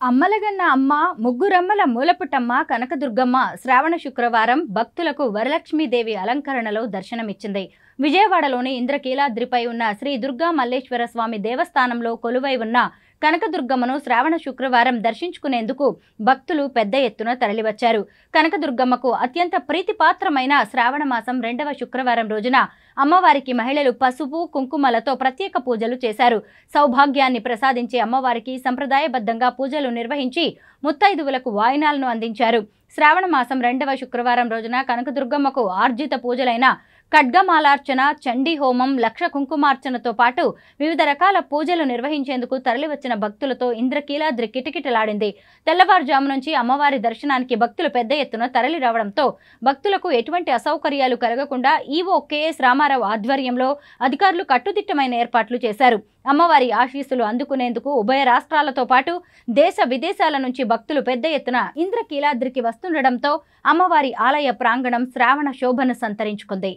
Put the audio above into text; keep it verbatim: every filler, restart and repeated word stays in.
అమ్మలగన్న అమ్మ ముగ్గురమ్మల మూలపుటమ్మ కనకదుర్గమ్మ శ్రావణ శుక్రవారం భక్తులకు వరలక్ష్మీదేవి అలంకరణలో దర్శనమిచ్చింది. విజయవాడలోని ఇంద్రకీలాద్రిపై ఉన్న శ్రీ దుర్గా మల్లేశ్వర స్వామి దేవస్థానంలో కొలువై ఉన్న కనకదుర్గమ్మను శ్రావణ శుక్రవారం దర్శించుకునేందుకు భక్తులు పెద్ద ఎత్తున తరలివచ్చారు. కనకదుర్గమ్మకు అత్యంత ప్రీతిపాత్రమైన శ్రావణ మాసం రెండవ శుక్రవారం రోజున అమ్మవారికి మహిళలు పసుపు కుంకుమలతో ప్రత్యేక పూజలు చేశారు. సౌభాగ్యాన్ని ప్రసాదించే అమ్మవారికి సంప్రదాయబద్ధంగా పూజలు నిర్వహించి ముత్తైదువులకు వాయినాలను అందించారు. శ్రావణ మాసం రెండవ శుక్రవారం రోజున కనకదుర్గమ్మకు ఆర్జిత పూజలైన ఖడ్గమాలార్చన, చండీ హోమం, లక్ష కుంకుమార్చనతో పాటు వివిధ రకాల పూజలు నిర్వహించేందుకు తరలివచ్చిన భక్తులతో ఇంద్రకీలాద్రి కిటకిటలాడింది. తెల్లవారుజాము నుంచి అమ్మవారి దర్శనానికి భక్తులు పెద్ద ఎత్తున తరలి రావడంతో భక్తులకు ఎటువంటి అసౌకర్యాలు కలగకుండా ఈవో కెఎస్ రామారావు ఆధ్వర్యంలో అధికారులు కట్టుదిట్టమైన ఏర్పాట్లు చేశారు. అమ్మవారి ఆశీస్సులు అందుకునేందుకు ఉభయ రాష్ట్రాలతో పాటు దేశ విదేశాల నుంచి భక్తులు పెద్ద ఎత్తున ఇంద్రకీలాద్రికి వస్తుండటంతో అమ్మవారి ఆలయ ప్రాంగణం శ్రావణ శోభను సంతరించుకుంది.